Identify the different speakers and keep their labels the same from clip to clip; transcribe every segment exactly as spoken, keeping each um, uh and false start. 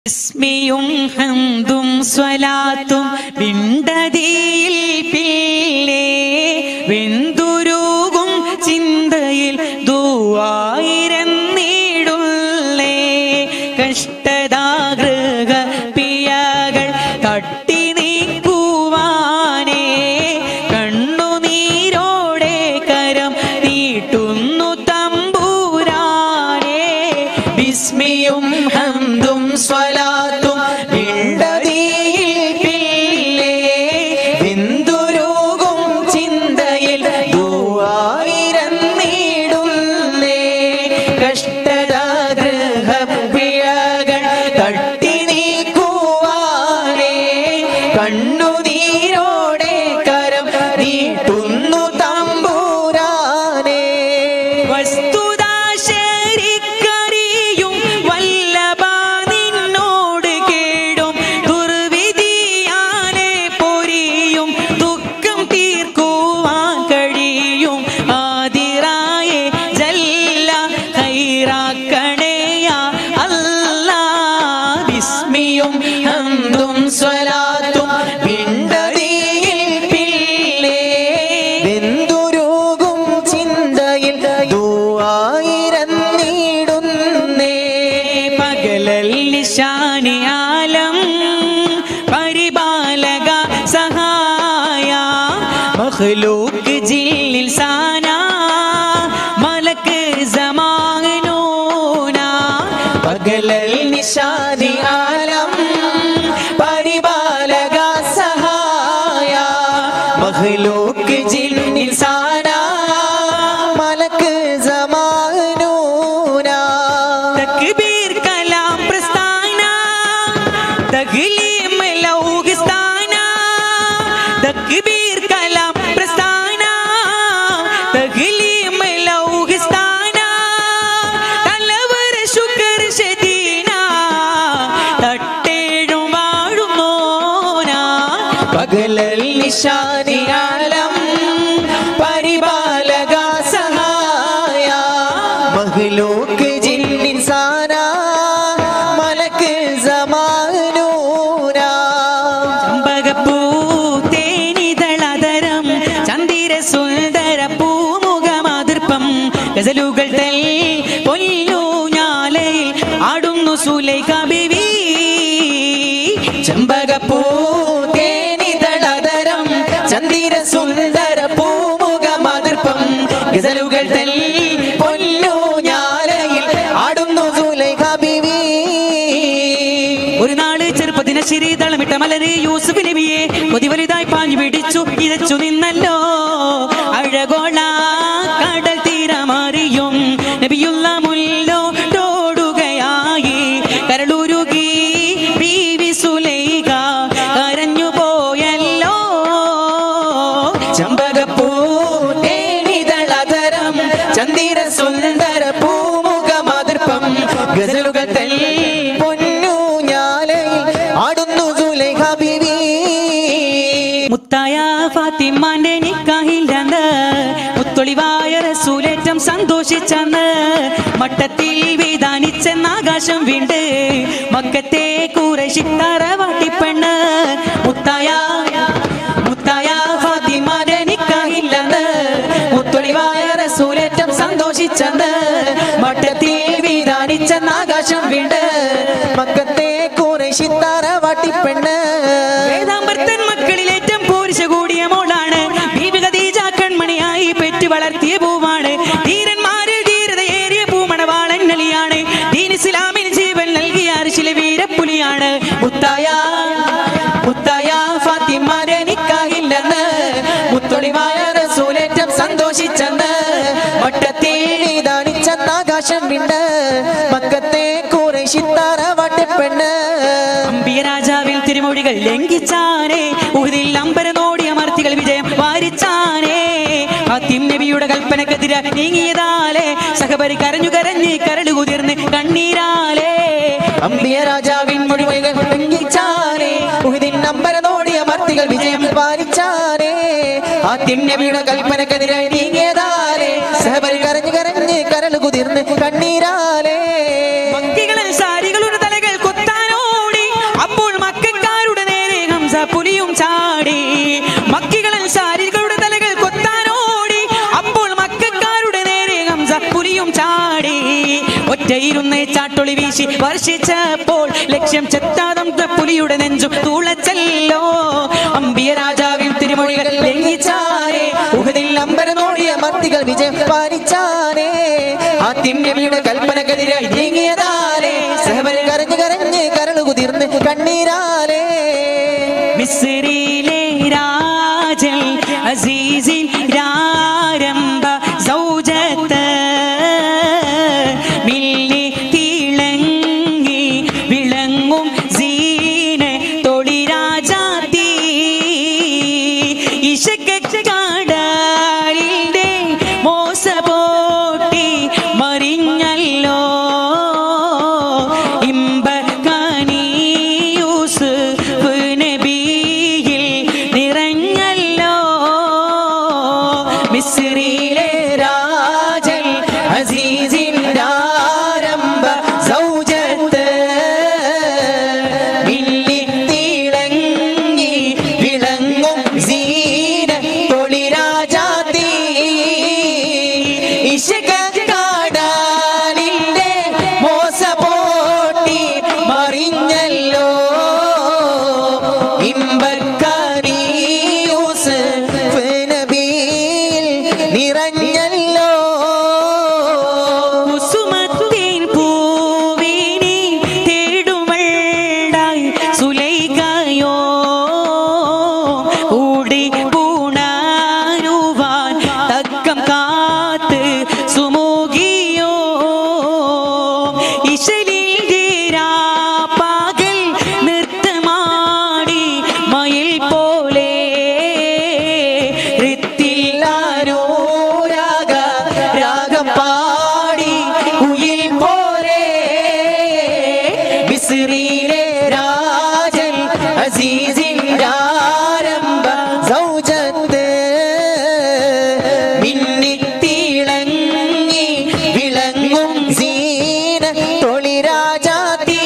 Speaker 1: ഇസ്മിയും ഹംദും സ്വലാത്തും വിണ്ടതിയിൽ പിള്ളേ വെന്തുരുകും ചിന്തയിൽ ദുആയിരന്നിടുള്ളേ കഷ്ടദാഗ്രഹ പിയകൾ തട്ടി നീക്കുവാനേ കണ്ണുനീരോടെ കരം നീട്ടുന്നു തമ്പുരാനേ ബിസ്മിയും ഹംദും സ്വലാത്തും വിണ്ടതിയിൽ പിള്ളേ വെന്തുരുകും ചിന്തയിൽ ദുആയിരന്നിടുള്ളേ കഷ്ടദാഗ്രഹ പിഴകൾ തട്ടി നീക്കുവാനേ കണ്ണുനീരോടെ കരം നീട്ടുന്നു തമ്പുരാനേ വസ്തുത ശരിക്കറിയും വല്ലഭ നിന്നോട് കേടും ദുർവിധിയാനെ പൊരിയും ദുഃഖം തീർക്കുവാൻ കഴിയും ആദിറായെ ജല്ല ഖൈറാക്കണേയാ അല്ലാ ബിസ്മിയും ഹംദും സ്വലാത്തും വിണ്ടതിയിൽ പിള്ളേ വെന്തുരുകും ചിന്തയിൽ ദുആയിരന്നിടുന്നേ പകലൽ നിശാനി ആലം പരിപാലക സഹായ മഖ്ലൂഖ് ജില്ലിൽ സാന മലക്ക് സമാനൂന പകലൽ നിശാനി ആലം പരിപാലക സഹായ മഖ്ലൂഖ് ജില്ലിൽ സാന മലക്ക് സമാനൂന തക്ബീർ കലാം പ്രസ്ഥാന തഗ്ലീം ലൗഹിസ്ഥാന തക്ബീർ കലാം പ്രസ്ഥാന തഗ്ലീം ലൗഹിസ്ഥാന തലവര ശുക്ർ ശദീന തട്ടേഴും വാഴുന്നോന പകലൽ നിശാനി ആലം പരിപാലക സഹായ മഖ്ലൂഖ് ജിന്നിൻ സാന മലക്ക് സമാനൂന ചമ്പകപ്പൂ തേനിതളതരം ചന്ദിര സുന്ദര പൂമുഖമാതിർപ്പം ഗസലുകൾ തൽ പൊന്നൂഞ്ഞാലയിൽ ആടുന്നു സുലൈഖ ബീവി ചമ്പകപ്പൂ തേനിതളതരം ചന്ദിര സുന്ദര പൂമുഖമാതിർപ്പം ഗസലുകൾ തൽ പൊന്നൂഞ്ഞാലയിൽ ആടുന്നു സുലൈഖ ബീവി ഒരു നാള് ചെറുപ്പത്തിന് ശരീതളമിട്ട മലര് യൂസുഫ് നബിയെ കൊതി വലുതായി പാഞ്ഞു പിടിച്ചു ഇരച്ചു നിന്നല്ലോ അഴകോള കടൽ തീരമറിയും നബിയുള്ള മുല്ലോടുകയായി കരളുരുകി ബീവി സുലൈഖ കരഞ്ഞു പോയല്ലോ ചമ്പകപ്പൂ തേനിതളതരം ചന്ദിര സുന്ദര പൂമുഖമാതിർപ്പം ഗസലുകൾ തൽ പൊന്നൂഞ്ഞാലയിൽ ആടുന്നു സുലൈഖ ബീവി മുത്തായ ഫാത്തിമാന്റെ നിക്കാഹില്ലെന്ന് മുത്തൊളിവായ റസൂലേറ്റം സന്തോഷിച്ചെന്ന് മട്ടത്തിൽ വേദാനിച്ചെന്ന് ആകാശം വീണ്ട് മക്കത്തെ ഖുറൈശി തറവാട്ടിപ്പെണ്ണ് മുത്തായ മുത്തായ ഫാത്തിമാന്റെ നിക്കാഹില്ലെന്ന് മുത്തൊളിവായ റസൂലേറ്റം സന്തോഷിച്ചെന്ന് മട്ടത്തിൽ വേദാനിച്ചെന്ന് ആകാശം വീണ്ട് മക്കത്തെ ഖുറൈശി തറവാട്ടിപ്പെണ്ണ് വേദാമ്പർത്തൻ മക്കളിലേറ്റം പോരിശ കൂടിയ മോളാണ് ബീബി ഖദീജ കൺമണിയായി പെറ്റു വളർത്തിയ പൂവാണ് ധീരന്മാരിൽ ധീരതയേറിയ പൂമണവാളൻ നലിയാണ് ദീൻ ഇസ്ലാമിന് ജീവൻ നൽകിയ അർശിലെ വീരപ്പുലിയാണ് മുത്തായ മുത്തായ ഫാത്തിമാരെ നിക്കാഹില്ലെന്ന് മുത്തൊളിവായ റസൂലേറ്റം സന്തോഷിച്ചെന്ന് മട്ടത്തിൽ ദാനിച്ചെന്ന് ആകാശം വിണ്ട് മക്കത്തെ ഖുറൈശി തറവാട്ടിപ്പെണ്ണ് അമ്പിയ രാജാവിൽ തിരുമൊഴികൾ ലംഘിച്ചാനേ ഉഹദിൽ അമ്പരനോടിയ മർത്തികൾ വിജയം വാരിച്ചാനേ ഫാത്തിം നബിയുടെ കൽപ്പനക്കെതിരെ നീങ്ങിയതാലേ സഹബരി കരഞ്ഞു കരഞ്ഞ് കരട് കുതിർന്ന് കണ്ണീരാലേ അമ്പിയ രാജാവിൻ മൊഴികൾ ലംഘിച്ചാനേ ഉഹദിൻ അമ്പരനോടിയ മർത്തികൾ വിജയം വാരിച്ചാനേ ഫാത്തിം നബിയുടെ കൽപ്പനക്കെതിരെ നീങ്ങിയതാലേ സഹബരി കരഞ്ഞു കരഞ്ഞ് കരട് കുതിർന്ന് കണ്ണീരാലേ സാരികളുടെ തലകൾ കൊത്താനോ ഒറ്റയിരുന്നേ ചാട്ടൊളി വീശി വർഷിച്ചപ്പോൾ ലക്ഷ്യം ചെത്താതം പുലിയുടെ നെഞ്ചും തുളച്ചല്ലോ. അമ്പിയ രാജാവിൻ തിരുമൊഴികൾ ലംഘിച്ചാരേ, ഉഹദിൽ അമ്പരനോടിയ മർത്തികൾ വിജയം പാലിച്ചാരേ. ഹാത്തിം നബിയുടെ കൽപ്പനക്കെതിരായി നീങ്ങിയതാരേ, സഹബര് കരഞ്ഞു കരഞ്ഞ് കരളു കുതിർന്ന് കണ്ണീരാലേ. മിസ്രിലെ രാജൽ അസീസിൻ ആരംഭ സൗജത്ത് മില്ലി തിളങ്ങി വിളങ്ങും സീന തൊളി രാജാത്തി. ഇശക്കടലിന്റെ മോസ പോട്ടി മറിഞ്ഞല്ലോ, ഇമ്പക്കനി യൂസുഫ് നബിയിൽ നിറഞ്ഞല്ലോ. മിസ്രിലെ രാജൽ അസീസിന്റെ ആരംഭ സൗജത്ത് മില്ലി തിളങ്ങി വിളങ്ങും സീന തൊളി രാജാത്തി. ഇശക്കടലിന്റെ മോസ പോട്ടി മറിഞ്ഞല്ലോ, ഇമ്പക്കനി യൂസുഫ് നബിയിൽ നിറഞ്ഞല്ലോ. കുസുമത്തിൻ പൂവിനി തേടുമൾടായി സുലൈഖയോ, കൂടി പൂണാനുവാൻ തക്കം കാത്ത് സുമുഖിയോ. ഇശലിന്റെ രാപ്പകൽ നൃത്തമാടി മയിൽ പോലെ, ഋത്തില്ലാനൂരാഗ രാഗം പാടി കുയിൽ പോലെ. മിസ്രിലെ രാജൽ അസീസിന്റെ ആരംഭ സൗജത്ത് മിന്നി തിളങ്ങി വിളങ്ങും സീന തൊളി രാജാത്തി.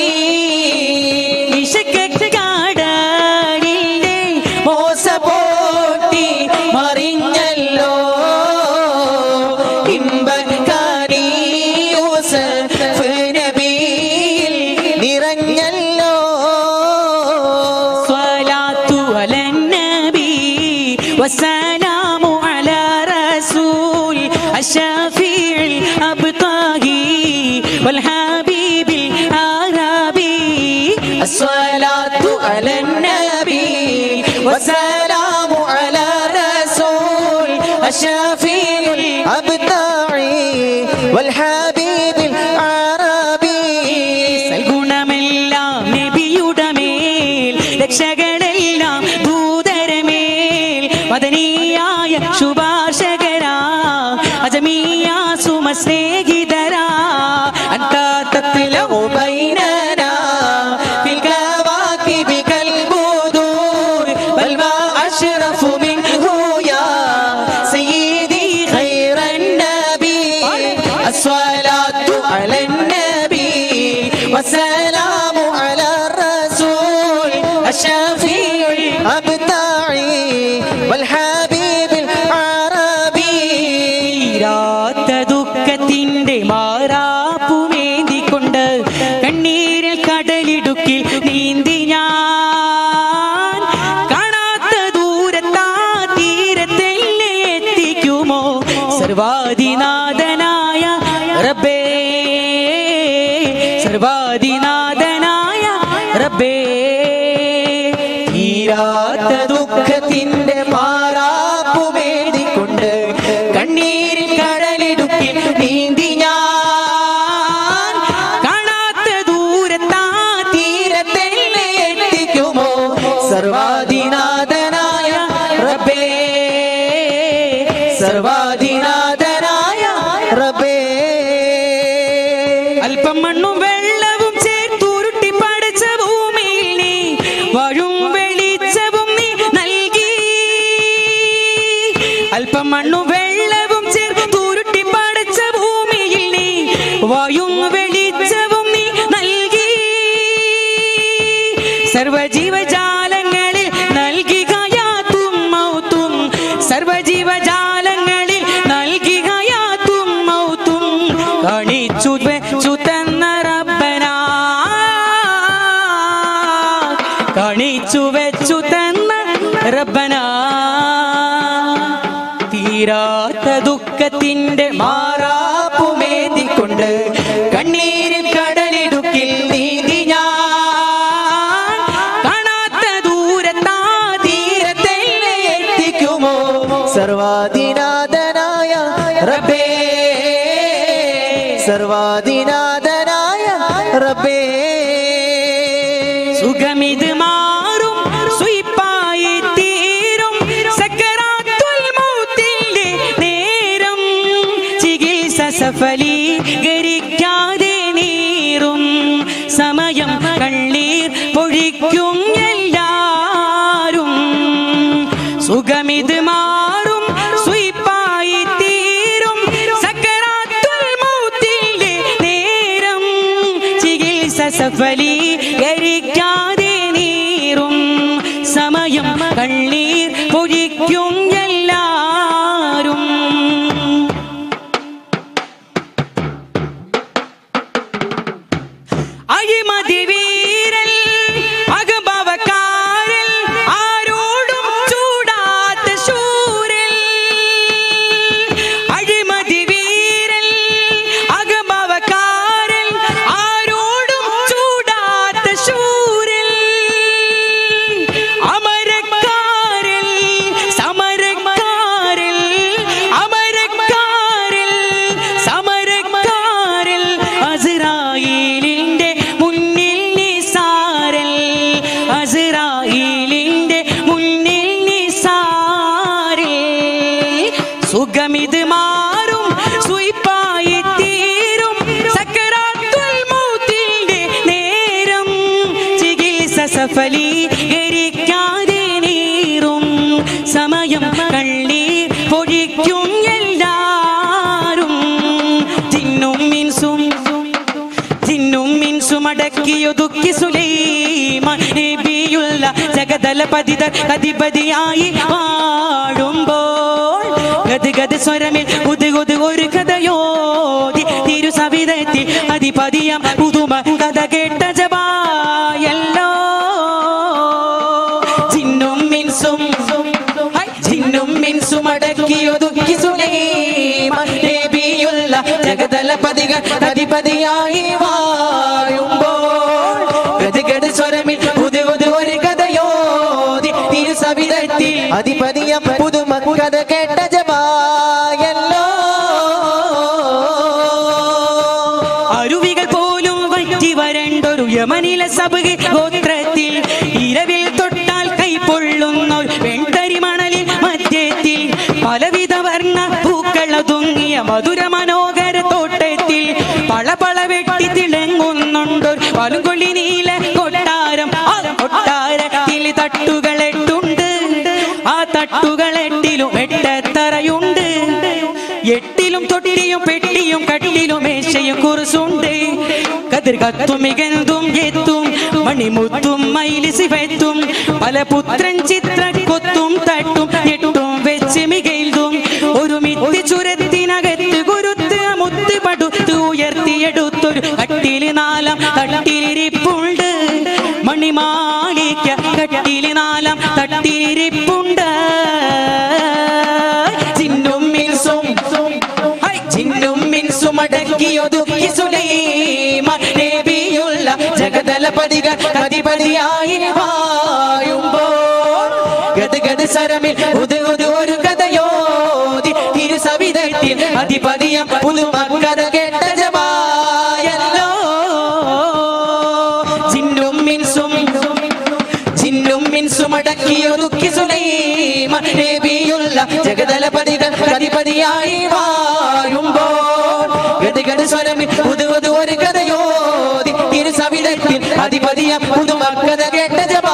Speaker 1: ഇശക്കടലിന്റെ മോസ പോട്ടി മറിഞ്ഞല്ലോ, ഇമ്പക്കനി യൂസുഫ് നബിയിൽ നിറഞ്ഞല്ലോ. സ്വലാത്തു അലൻ നബി വസ്സലാമു അലാ റസൂൽ അശ്ശഫീഉൽ അബ്താഹി വൽ ഹബീബിൽ ആറാബി. അസ്സലാത്തു അലൻ നബി വസ്സലാമു അലാ റസൂൽ അശ്ശഫീഉൽ അബ്താഹി വൽ ഹബീബിൽ ആറാബി. സൽഗുണമെല്ലാം നബിയുടെ മേൽ, രക്ഷകളെല്ലാം ദൂതരമേൽ, മദനിയായ ശുഭാർശകരാ അജമിയ സുമ സ്നേഹിതരാ. അന്താ തത്ലഉ ബൈനനാ ഫിൽ കവാകിബി കൽ ബുദൂർ ബൽ മാ അശ്റഫു മിൻഹു യാ സയ്യിദി ഖൈറൻ നബി. അസ്സലാത്തു അലൻ നബി വസ്സലാമു അലാ റസൂൽ അശ്ശഫീഉൽ അബ്താഇ വൽ ഹബീബിൽ ആറാബി. തീരാത്ത ദുഃഖത്തിന്റെ മാറാപ്പുമേന്തിക്കൊണ്ട് കണ്ണീരിൽ കടലിടുക്കിൽ നീന്തി ഞാൻ. കാണാത്ത ദൂരത്താ തീരത്തെന്നെ എത്തിക്കുമോ സർവാധിനാഥനായ റബ്ബേ, സർവാധിനാഥനായ റബ്ബേ. തീരാത്ത ദുഃഖത്തിന്റെ മാറാപ്പുമേന്തിക്കൊണ്ട് കണ്ണീരിൽ കടലിടുക്കിൽ നീന്തി ഞാൻ. കാണാത്ത ദൂരത്താ തീരത്തെന്നെ എത്തിക്കുമോ സർവാധിനാഥനായ റബ്ബേ, സർവാധിനാഥനായ റബ്ബേ. അല്പം മണ്ണും വെള്ളവും ചേർത്തുരുട്ടി പടച്ച ഭൂമിയിൽ നീ വഴും വെളിച്ചവും നീ നൽകി. അല്പം മണ്ണും വെള്ളവും ചേർത്തുരുട്ടി പടച്ച ഭൂമിയിൽ നീ വഴും വെളിച്ചവും നീ നൽകി. സർവജീവജാലങ്ങളിൽ നൽകി ഹയാത്തും മൗത്തും, സർവജീവജാലങ്ങളിൽ നൽകി ഹയാത്തും മൗത്തും കാണിച്ചു കാണിച്ചു വെച്ചു തന്ന റബ്ബനാ തീരാത്ത ദുഃഖത്തിന്റെ മാറാപ്പുമേന്തിക്കൊണ്ട് കണ്ണീര് കടലിടുക്കിൽ നീന്തി ഞാൻ കാണാത്ത ദൂരത്താ തീരത്തെന്നെ എത്തിക്കുമോ
Speaker 2: സർവാധിനാഥനായ റബ്ബേ സർവാധിനാഥനായ റബ്ബേ
Speaker 1: സുഖമിത് മാറും സുയിപ്പായി തീരും സക്കറാത്തുൽ മൗത്തിന്റെ നേരം ചികിത്സ സഫലീകരിക്കാതെ നീറും സമയം കണ്ണീർ പൊഴിക്കും എല്ലാരും സുഖമിത് മാറും സുയിപ്പായി തീരും സക്കറാത്തുൽ മൗത്തിന്റെ നേരം ചികിത്സ സഫലീകരിക്കാതെ നീറും സമയം കണ്ണീർ പൊഴിക്കും എല്ലാരും അഴിമതി വീരൻ അകമ്പവക്കാരൻ ആരോടും ചൂടാത്ത ശൂരൻ അഴിമതി വീരൻ അകമ്പവക്കാരൻ ആരോടും ചൂടാത്ത ശൂരൻ അമരക്കാരൻ സമരക്കാരൻ അമരക്കാരൻ സമരക്കാരൻ അസ്രായീലിന്റെ മുന്നിൽ നിസാരൻ അസ്രായീലിന്റെ മുന്നിൽ നിസാരൻ സുഖമിത് മാറും സുയിപ്പായി തീരും സക്കറാത്തുൽ മൗത്തിന്റെ നേരം ചികിത്സ സഫലീകരിക്കാതെ നീറും സമയം കണ്ണീർ പൊഴിക്കും എല്ലാരും ജിന്നും മിൻസും ജിന്നും മിൻസും അടക്കിയൊതുക്കി സുലൈമാൻ നബിയുള്ള ജഗദലപതിത അധിപതിയായി വാഴുമ്പോൾ ഗത് ഗത് സ്വരമിൽ ഉത് ഉത് ഒരു കഥയോതി തിരുസവിധത്തിൽ അധിപതിയം പുതുമ കഥ കേട്ട ജബായല്ലോ ജിന്നും മിൻസും ജിന്നും മിൻസും അടക്കിയൊതുക്കി സുലൈമാൻ നബിയുള്ള ജഗദലപതിക അധിപതിയായി വാഴുമ്പോൾ ഗത് ഗത് സ്വരമിൽ ഉത് ഉത് ഒരു കഥയോതി തിരുസവിധത്തിൽ
Speaker 2: അധിപതിയം പുതുമ കഥ കേട്ട ജബായല്ലോ
Speaker 1: അരുവികൾ പോലും വറ്റി വരണ്ടൊരു യമനിലെ സബ് ഗോത്രത്തിൽ ഇരവിൽ തൊട്ടാൽ കൈപ്പൊള്ളുന്ന വെൺതരി മണലിൽ മധ്യത്തിൽ പലവിധ വർണ്ണ പൂക്കളൊതുങ്ങിയ മധുര മനോഹര തോട്ടത്തിൽ പളപള വെട്ടി തിളങ്ങുന്നുണ്ടൊരു പലുകൊള്ളി നീല കൊട്ടാരം ആ കൊട്ടാരത്തിൽ തട്ടുകളെട്ടുണ്ട് ആ തട്ടുകളെട്ടിലും എട്ടത്തറയുണ്ട് എട്ടിലും തൊട്ടിയും പെട്ടിയും കട്ടിലും മേശയും കുറിസുണ്ട് കതിർ കത്തും മികന്തും എത്തും മണിമുത്തും മൈലിസിഫെത്തും പല പുത്രൻ ചിത്ര കൊത്തും തട്ടും എട്ടും വെച്ച് മികയിലും ഒരു മിത്തി ചുരത്തിനകത്ത് കുരുത്ത് മുത്ത് പടുത്ത് ഉയർത്തിയെടുത്തൊരു കട്ടില് നാലാം തട്ടിലിരിപ്പുണ്ട് മണിമാളിക്ക കട്ടില് നാലാം തട്ടിലിരിപ്പുണ്ട് ജിന്നും മിൻസും ജിന്നും മിൻസും അടക്കിയൊതുക്കി സുലൈമാൻ നബിയുള്ള ജഗദലപതിക അധിപതിയായി വാഴുമ്പോൾ ഗത് ഗത് സരമിൽ ഉത് ഉത് ഒരു കഥയോതി തിരുസവിധത്തിൽ അധിപതിയം പുതുമ കഥ കേട്ട ജബായല്ലോ ജിന്നും മിൻസും ജിന്നും മിൻസും അടക്കിയൊതുക്കി സുലൈമാൻ നബിയുള്ള ജഗദലപതിക അധിപതിയായി വാഴുമ്പോൾ ഗത് ഗത് സ്വരമിൽ ഉത് ഉത് ഒരു കഥയോതി തിരുസവിധത്തിൽ അധിപതിയം പുതുമ കഥ കേട്ട ജബ